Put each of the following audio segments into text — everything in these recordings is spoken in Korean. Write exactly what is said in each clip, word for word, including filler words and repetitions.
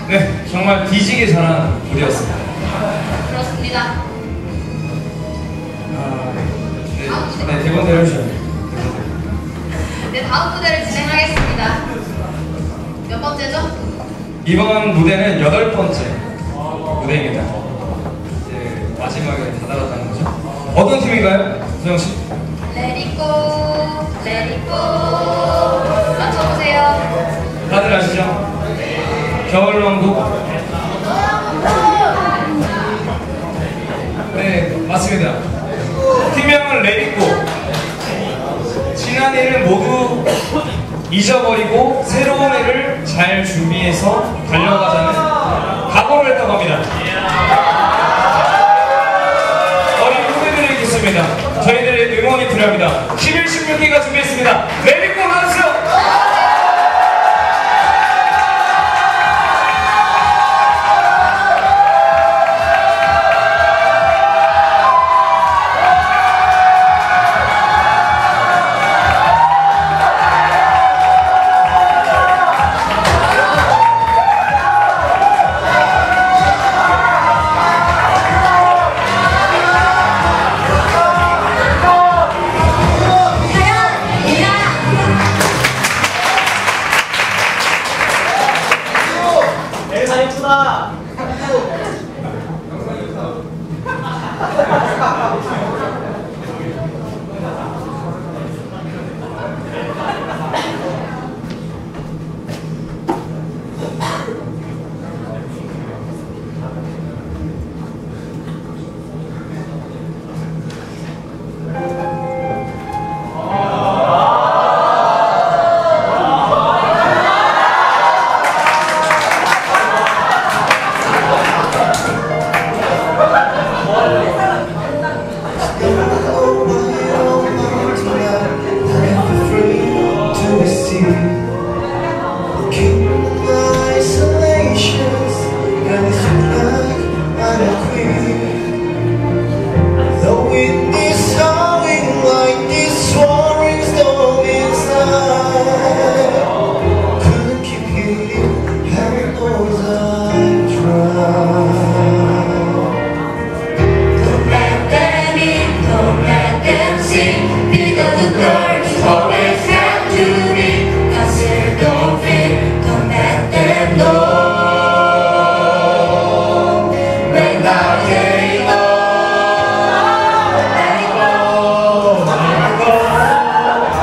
네, 정말 뒤지게 잘한 무대였습니다. 그렇습니다. 아, 네, 네, 대본대로 해주셔야 돼요. 네, 다음 무대를 진행하겠습니다. 몇 번째죠? 이번 무대는 여덟 번째 무대입니다. 이제 마지막에 다다랐다는 거죠. 어떤 팀인가요, 소영 씨? Let it go, let it go. 맞춰보세요. 다들 아시죠? 겨울왕국. 네, 맞습니다. 팀명은 레디고. 지난 해를 모두 잊어버리고 새로운 해를 잘 준비해서 달려가자는 각오를 했다고 합니다. 어린 후배들이 있겠습니다. 저희들의 응원이 필요합니다. 십일, 십육 기가 준비했습니다. 레디고 나와주세요.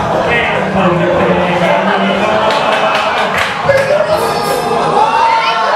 Let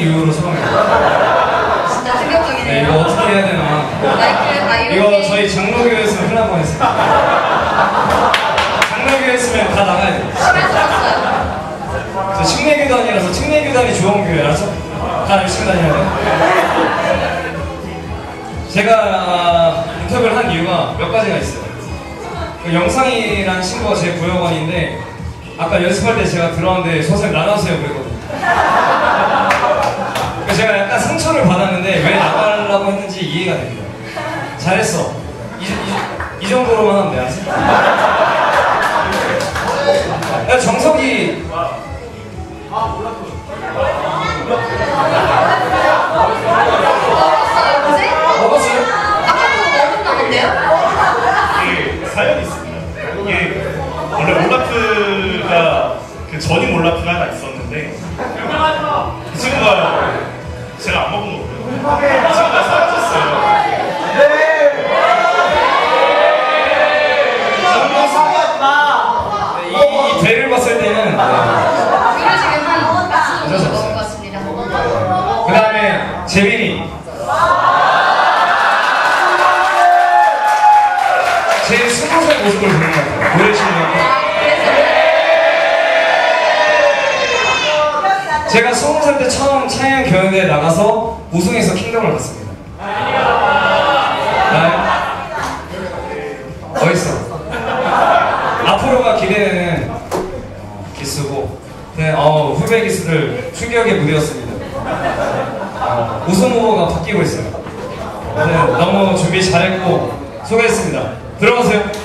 이후로 처음이에요. 진짜 네, 충격적이네요. 이거 어떻게 해야 되나. 마이크 다 이거 이렇게. 저희 장로교였으면 큰일 날 뻔했어요. 장로교였으면 다 나가야 돼요. 심할 수 없어요. 저 칙내교단이라서 칙내교단이 좋은 교회 알았죠? 다 열심히 다녀야 돼. 제가 인터뷰를 한 이유가 몇 가지가 있어요. 그 영상이라는 친구가 제 부여관인데 아까 연습할 때 제가 들어왔는데 선생님 나가세요 그랬거든요. 그래서 제가 약간 상처를 받았는데 왜 나가려고 했는지 이해가 됩니다. 잘했어. 이, 이, 이 정도로만 하면 돼, 알았어? 야, 정석이 먹었어요, 그지? 먹었어요? 아까 그거 먹은 나는데요? 이게 사연이 있습니다. 이게 원래 올라프가 그 전임 올라프가 하나 있었는데 그 친구가 제가 안 먹은 거고요. 그 친구가 사라졌어요. 이, 이 배를 봤을 때는 네. 귤을 지금 한 어쩔 수 박수 없어요. 먹은 것 같습니다. 그 다음에 재민이 제 스무 살 모습을 보는 것 같아요. 노래 실력이. 제가 스무 살 때 처음 차이언 경연대회 나가서 우승해서 킹덤을 갔습니다. 나요? 멋있어. 앞으로가 기대되는 어, 기수고, 네, 어, 후배 기수들 충격의 무대였습니다. 어, 우승 후보가 바뀌고 있어요. 네, 너무 준비 잘했고 소개했습니다. 들어가세요.